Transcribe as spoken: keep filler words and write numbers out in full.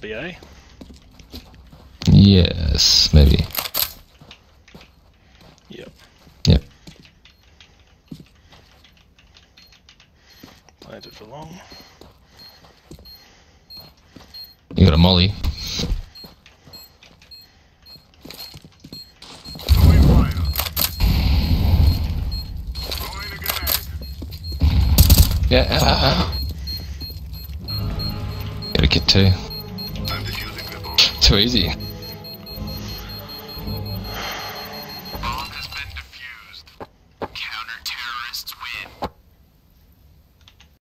be A? Yes, maybe. Yep. Yep. Planted for long. You got a Moly. Yeah, ah, ah, ah. Gotta get two. Too easy.